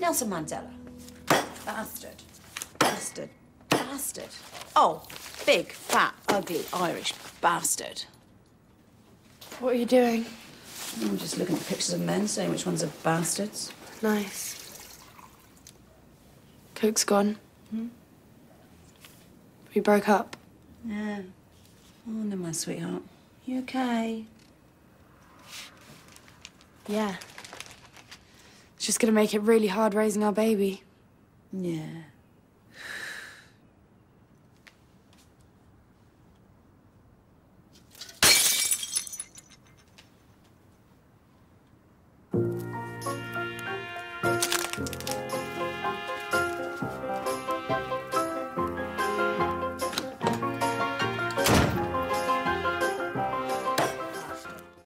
Nelson Mandela. Bastard. Bastard. Bastard. Oh, big, fat, ugly Irish bastard. What are you doing? I'm just looking at pictures of men, saying which ones are bastards. Nice. Coke's gone. We broke up. Yeah. Oh, no, my sweetheart. You okay? Yeah. It's just gonna make it really hard raising our baby. Yeah.